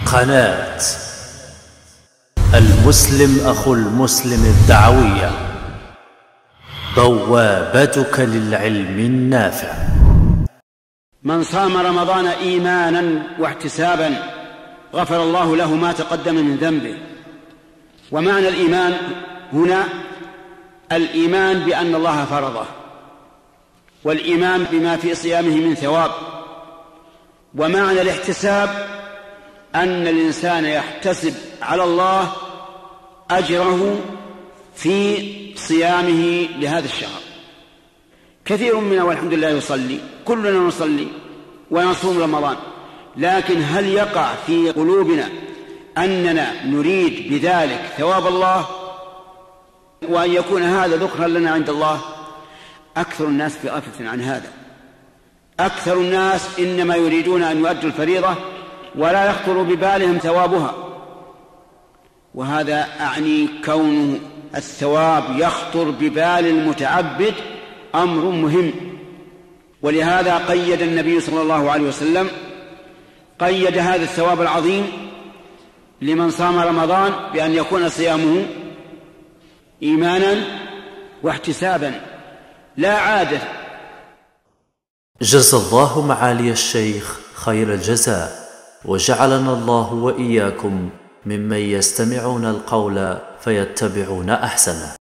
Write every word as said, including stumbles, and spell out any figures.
قناة المسلم أخو المسلم الدعوية، بوابتك للعلم النافع. من صام رمضان إيمانا واحتسابا غفر الله له ما تقدم من ذنبه. ومعنى الإيمان هنا الإيمان بأن الله فرضه، والإيمان بما في صيامه من ثواب. ومعنى الاحتساب أن الإنسان يحتسب على الله أجره في صيامه لهذا الشهر. كثير منا والحمد لله يصلي، كلنا نصلي ونصوم رمضان، لكن هل يقع في قلوبنا أننا نريد بذلك ثواب الله وأن يكون هذا ذخرا لنا عند الله؟ أكثر الناس في غفلة عن هذا. أكثر الناس إنما يريدون أن يؤدوا الفريضة ولا يخطر ببالهم ثوابها، وهذا أعني كون الثواب يخطر ببال المتعبد أمر مهم. ولهذا قيد النبي صلى الله عليه وسلم قيد هذا الثواب العظيم لمن صام رمضان بأن يكون صيامه إيمانا واحتسابا لا عادة. جزى الله معالي الشيخ خير الجزاء، وجعلنا الله وإياكم ممن يستمعون القول فيتبعون أحسنه.